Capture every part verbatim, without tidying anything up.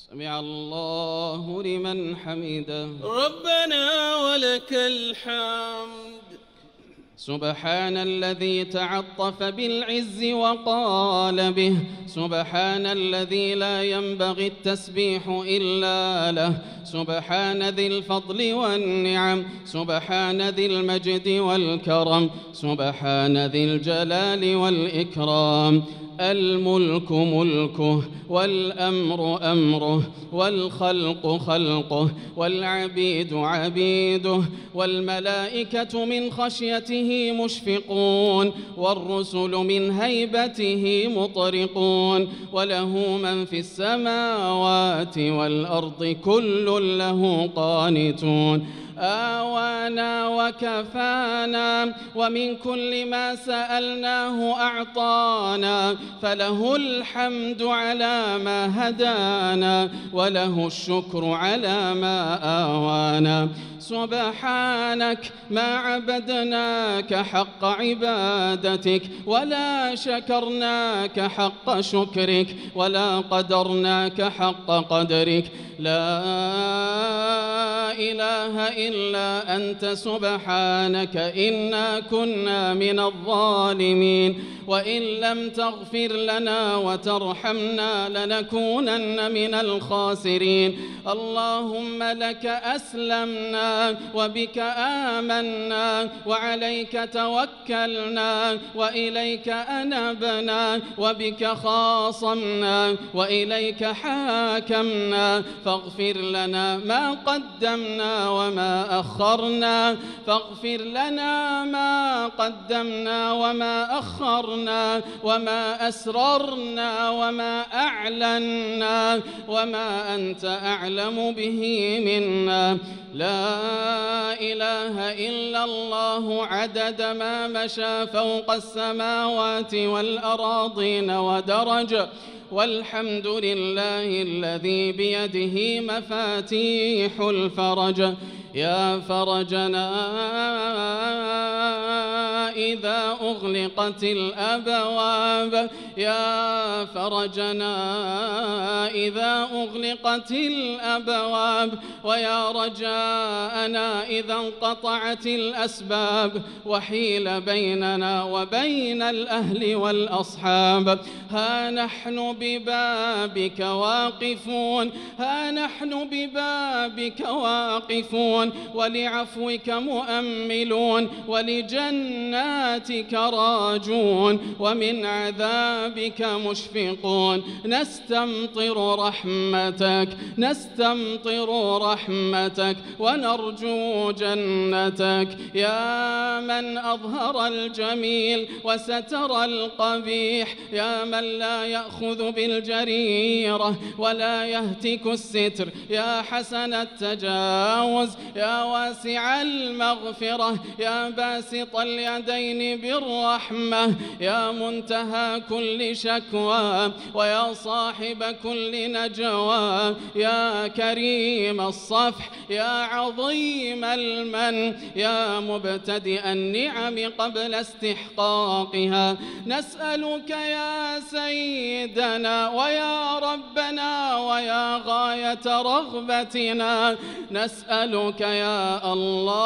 سمع الله لمن حمده. ربنا ولك الحمد. سبحان الذي تعطف بالعز وقال به، سبحان الذي لا ينبغي التسبيح إلا له، سبحان ذي الفضل والنعم، سبحان ذي المجد والكرم، سبحان ذي الجلال والإكرام. الملك ملكه والأمر أمره والخلق خلقه والعبيد عبيده، والملائكة من خشيته مشفقون والرسل من هيبته مطرقون، وله من في السماوات والأرض كل له قانتون. آوانا وكفانا ومن كل ما سألناه أعطانا، فله الحمد على ما هدانا وله الشكر على ما آوانا. سبحانك ما عبدناك حق عبادتك ولا شكرناك حق شكرك ولا قدرناك حق قدرك. لا إله إلا أنت سبحانك إنا كنا من الظالمين، وإن لم تغفر لنا وترحمنا لنكونن من الخاسرين. اللهم لك أسلمنا وبك آمنا وعليك توكلنا وإليك أنبنا وبك خاصمنا وإليك حاكمنا، فاغفر لنا ما قدمنا وما أخرنا، فاغفر لنا ما قدمنا وما أخرنا وما أسررنا وما أعلنا وما أنت أعلم به منا. لا إله إلا الله عدد ما مشى فوق السماوات والأراضين ودرج، والحمد لله الذي بيده مفاتيح الفرج. يا فرجنا إذا أغلقت الأبواب، يا فرجنا إذا أغلقت الأبواب، ويا رجاءنا إذا انقطعت الأسباب وحيل بيننا وبين الأهل والأصحاب. ها نحن ببابك واقفون، ها نحن ببابك واقفون، ولعفوك مؤملون، ولجناتك راجون، ومن عذابك مشفقون. نستمطر رحمتك، نستمطر رحمتك ونرجو جنتك. يا من أظهر الجميل وستر القبيح، يا من لا يأخذ بالجريرة ولا يهتك الستر، يا حسن التجاوز، يا واسع المغفرة، يا باسط اليدين بالرحمة، يا منتهى كل شكوى ويا صاحب كل نجوى، يا كريم الصفح، يا عظيم المن، يا مبتدئ النعم قبل استحقاقها. نسألك يا سيدنا ويا ربنا ويا غاية رغبتنا، نسألك يا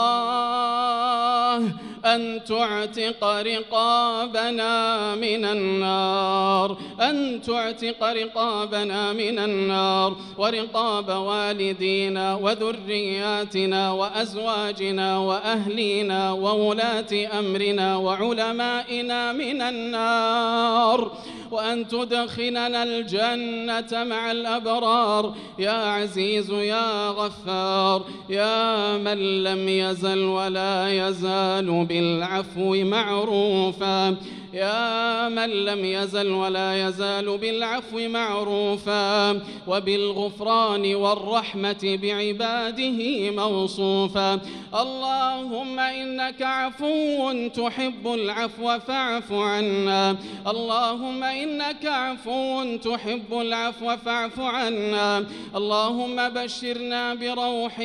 الله أن تعتق رقابنا من النار، أن تعتق رقابنا من النار ورقاب والدينا وذرياتنا وأزواجنا وأهلينا وولاة أمرنا وعلمائنا من النار، وأن تدخلنا الجنة مع الأبرار. يا عزيز يا غفار، يا من لم يزل ولا يزال بالعفو معروفا، يا من لم يزل ولا يزال بالعفو معروفا وبالغفران والرحمة بعباده موصوفا. اللهم إنك عفو تحب العفو فاعف عنا، اللهم إنك عفو تحب العفو فاعف عنا. اللهم بشرنا بروح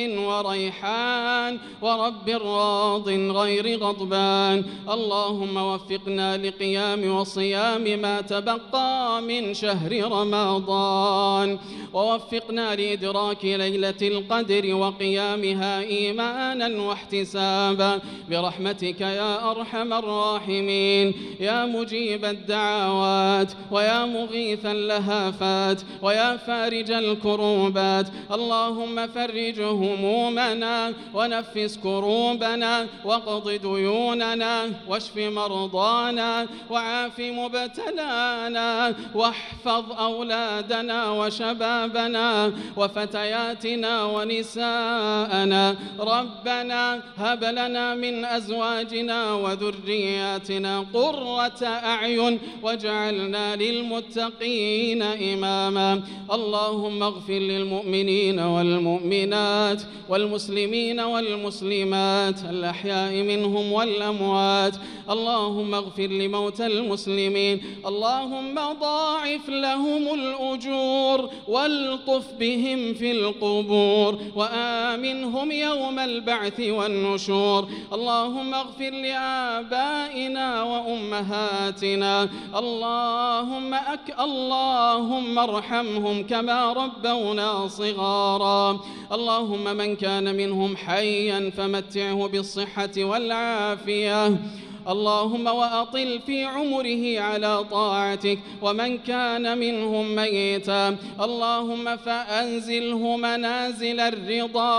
وريحان ورب راض غير غضبان. اللهم وفقنا لقيام القيام وصيام ما تبقى من شهر رمضان، ووفقنا لإدراك ليلة القدر وقيامها إيمانا واحتسابا برحمتك يا أرحم الراحمين، يا مجيب الدعوات ويا مغيث اللهفات ويا فارج الكروبات. اللهم فرج همومنا ونفس كروبنا واقض ديوننا واشف مرضانا وعاف مبتلانا واحفظ أولادنا وشبابنا وفتياتنا ونساءنا. ربنا هب لنا من أزواجنا وذرياتنا قرة أعين واجعلنا للمتقين إماما. اللهم اغفر للمؤمنين والمؤمنات والمسلمين والمسلمات الأحياء منهم والأموات. اللهم اغفر لموتى المسلمين. اللهم ضاعف لهم الأجور والطف بهم في القبور وآمنهم يوم البعث والنشور. اللهم اغفر لآبائنا وأمهاتنا. اللهم أك اللهم ارحمهم كما ربونا صغارا. اللهم من كان منهم حيا فمتعه بالصحة والعافية. اللهم وأطل في عمره على طاعتك. ومن كان منهم ميتا اللهم فأنزله منازل الرضا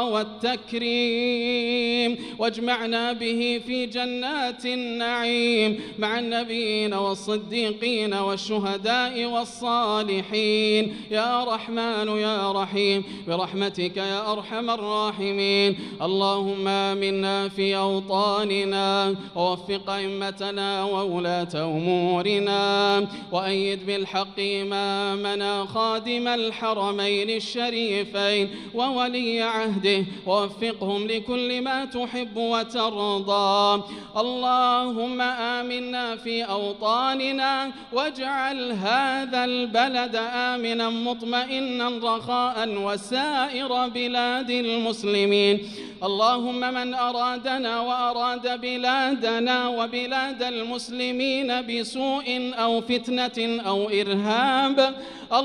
والتكريم واجمعنا به في جنات النعيم مع النبيين والصديقين والشهداء والصالحين يا رحمن يا رحيم برحمتك يا أرحم الراحمين. اللهم آمنا في أوطاننا ووفق أئمتنا وولاة أمورنا وأيد بالحق إمامنا خادم الحرمين الشريفين وولي عهده ووفقهم لكل ما تحب وترضى. اللهم آمنا في أوطاننا واجعل هذا البلد آمنا مطمئنا رخاء وسائر بلاد المسلمين. اللهم من أرادنا وأراد بلادنا وبلاد المسلمين بسوء أو فتنة أو إرهاب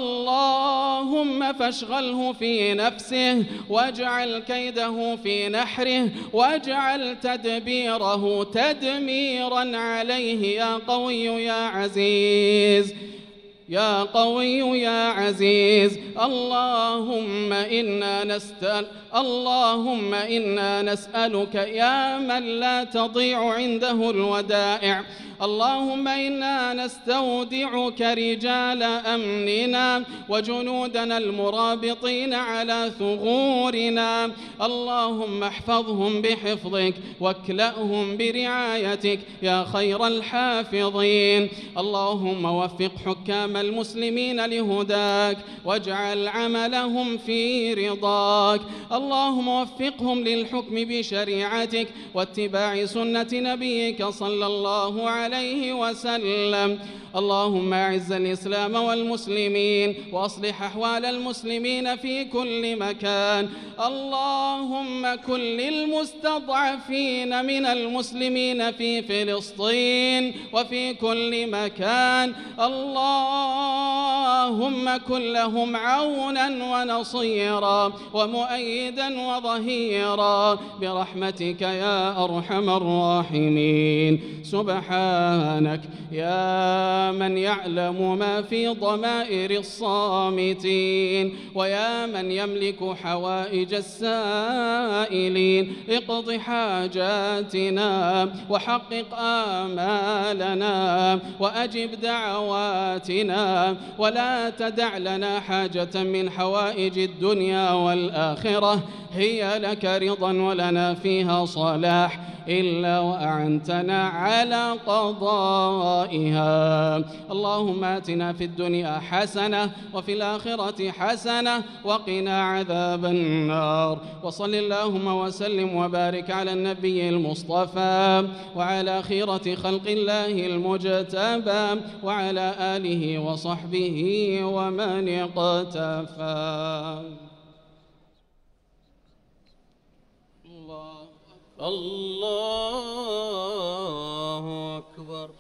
اللهم فاشغله في نفسه واجعل كيده في نحره واجعل تدبيره تدميرا عليه يا قوي يا عزيز يا قوي يا عزيز. اللهم إنا نسأل اللهم إنا نسألك يا من لا تضيع عنده الودائع. اللهم إنا نستودعك رجال أمننا وجنودنا المرابطين على ثغورنا. اللهم احفظهم بحفظك واكلأهم برعايتك يا خير الحافظين. اللهم وفق حكام المسلمين لهداك واجعل عملهم في رضاك. اللهم وفقهم للحكم بشريعتك واتباع سنة نبيك صلى الله عليه وسلم. اللهم أعز الإسلام والمسلمين وأصلح أحوال المسلمين في كل مكان. اللهم كن للمستضعفين من المسلمين في فلسطين وفي كل مكان. اللهم كن لهم عونا ونصيرا ومؤيدا وظهيرا برحمتك يا أرحم الراحمين. سبحانك يا من يعلم ما في ضمائر الصامتين ويا من يملك حوائج السائلين اقض حاجاتنا وحقق آمالنا وأجب دعواتنا ولا تدع لنا حاجة من حوائج الدنيا والآخرة هي لك رضا ولنا فيها صلاح إلا وأعنتنا على قضائها. اللهم آتنا في الدنيا حسنة وفي الآخرة حسنة وقنا عذاب النار. وصل اللهم وسلم وبارك على النبي المصطفى وعلى خيرة خلق الله المجتبى وعلى آله وصحبه ومن اقتفى. الله أكبر.